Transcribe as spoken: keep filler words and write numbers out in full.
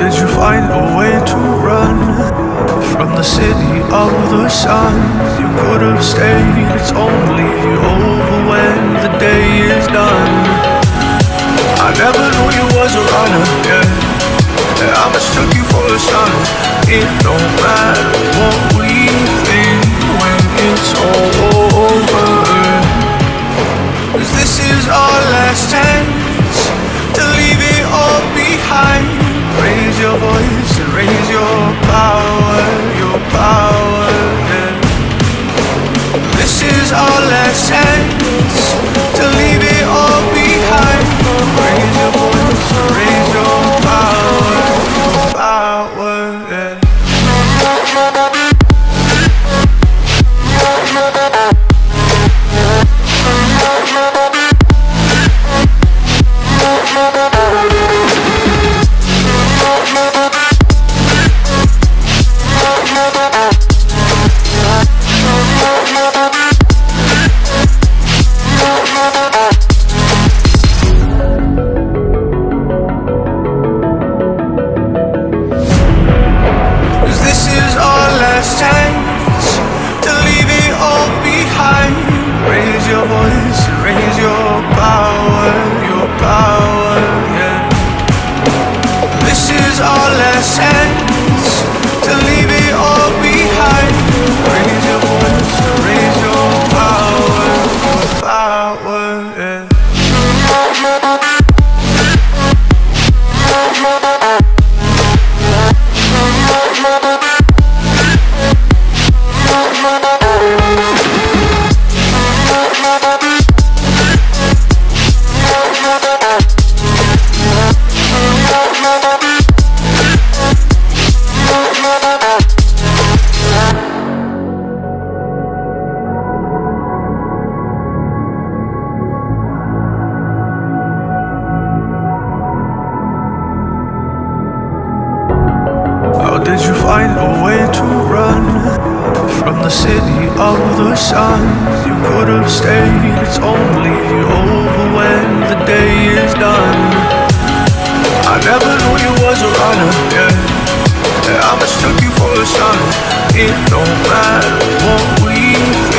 did you find a way to run from the city of the sun? You could have stayed, it's only over when the day is done. I never knew you was a runner, yeah, yeah, I mistook you for a son. It don't matter what we think when it's all over, 'cause this is our last chance to leave it all behind. Raise your voice and raise your power, your power, yeah. This is our last chance to leave it all behind. Raise your voice and raise your power, your power, yeah. Did you find a way to run from the city of the sun? You could have stayed, it's only over when the day is done. I never knew you was a runner, yeah, yeah, I mistook you for a son. It don't matter what we think